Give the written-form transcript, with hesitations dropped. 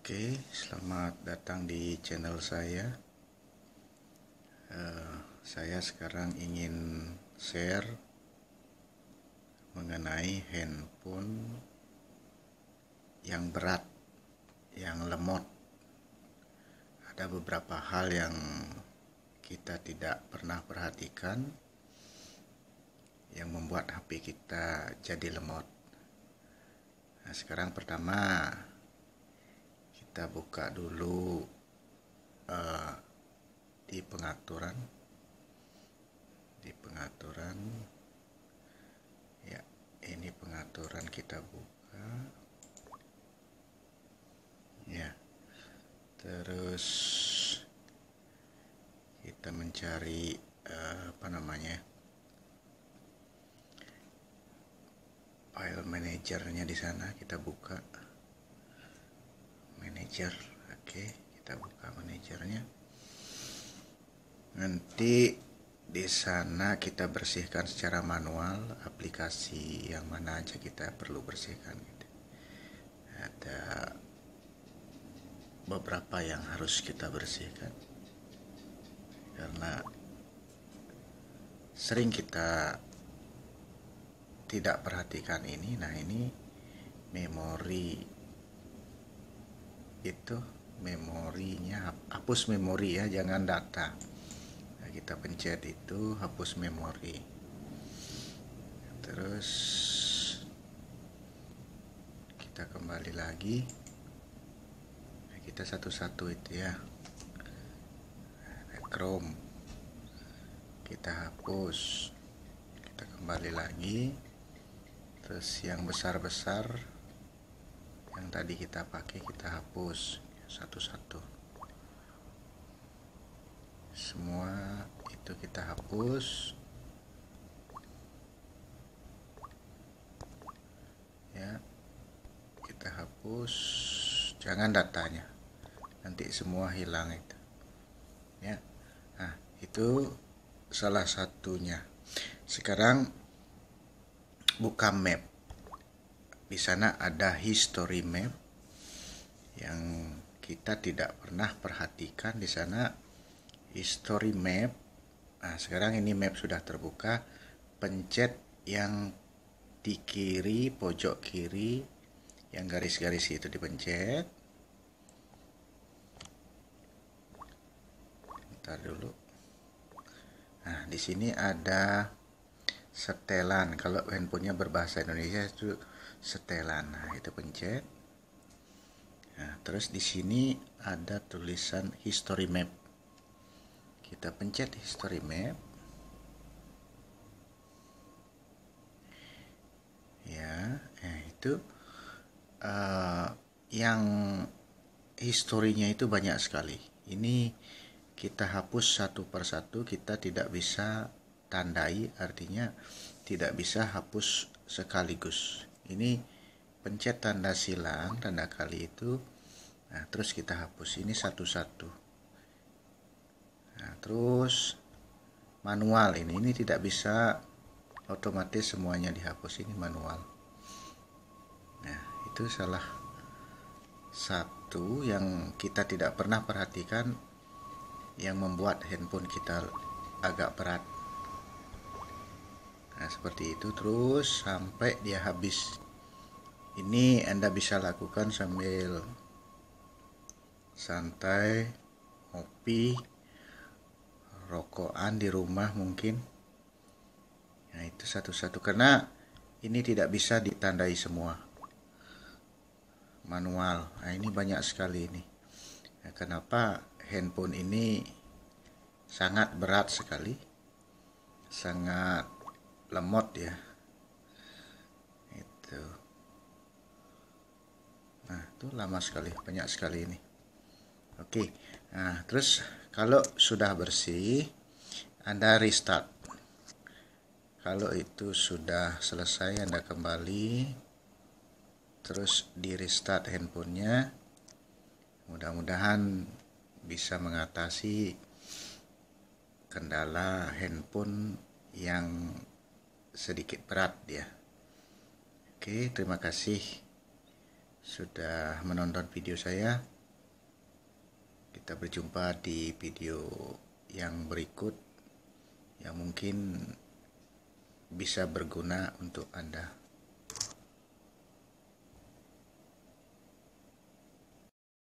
Oke, selamat datang di channel saya. Saya sekarang ingin share mengenai handphone yang berat, yang lemot. Ada beberapa hal yang kita tidak pernah perhatikan yang membuat HP kita jadi lemot. Nah, sekarang pertama kita buka dulu di pengaturan ya, ini pengaturan, kita buka ya, terus kita mencari file manajernya. Di sana kita buka manajer. Oke, kita buka manajernya. Nanti di sana kita bersihkan secara manual aplikasi yang mana aja kita perlu bersihkan. Ada beberapa yang harus kita bersihkan karena sering kita tidak perhatikan ini. Nah, ini memori, itu memorinya, hapus memori ya, jangan data. Nah, kita pencet itu hapus memori, terus kita kembali lagi. Nah, kita satu-satu itu ya, Chrome kita hapus, kita kembali lagi, terus yang besar-besar yang tadi kita pakai kita hapus satu-satu, semua itu kita hapus ya, kita hapus, jangan datanya, nanti semua hilang itu ya. Nah, itu salah satunya. Sekarang buka map. Di sana ada history map yang kita tidak pernah perhatikan. Di sana history map. Nah, sekarang ini map sudah terbuka. Pencet yang di kiri, pojok kiri, yang garis-garis itu dipencet. Bentar dulu. Nah, di sini ada setelan. Kalau handphonenya berbahasa Indonesia itu setelan. Nah, itu pencet. Nah, terus di sini ada tulisan history map. Kita pencet history map. Ya, itu yang historinya itu banyak sekali. Ini kita hapus satu persatu, kita tidak bisa tandai, artinya tidak bisa hapus sekaligus. Ini pencet tanda silang, tanda kali itu, nah terus kita hapus ini satu-satu. Nah, terus manual, ini tidak bisa otomatis semuanya dihapus, ini manual. Nah, itu salah satu yang kita tidak pernah perhatikan yang membuat handphone kita agak berat. Nah, seperti itu terus sampai dia habis. Ini Anda bisa lakukan sambil santai, ngopi, rokokan di rumah mungkin. Nah, itu satu-satu, karena ini tidak bisa ditandai semua, manual. Nah, ini banyak sekali ini. Nah, kenapa handphone ini sangat berat sekali, sangat lemot ya. Itu. Nah, itu lama sekali, banyak sekali ini. Oke. Nah, terus kalau sudah bersih, Anda restart. Kalau itu sudah selesai, Anda kembali, terus di restart handphonenya. Mudah-mudahan bisa mengatasi kendala handphone yang sedikit berat ya. Oke, terima kasih sudah menonton video saya. Kita berjumpa di video yang berikut yang mungkin bisa berguna untuk Anda.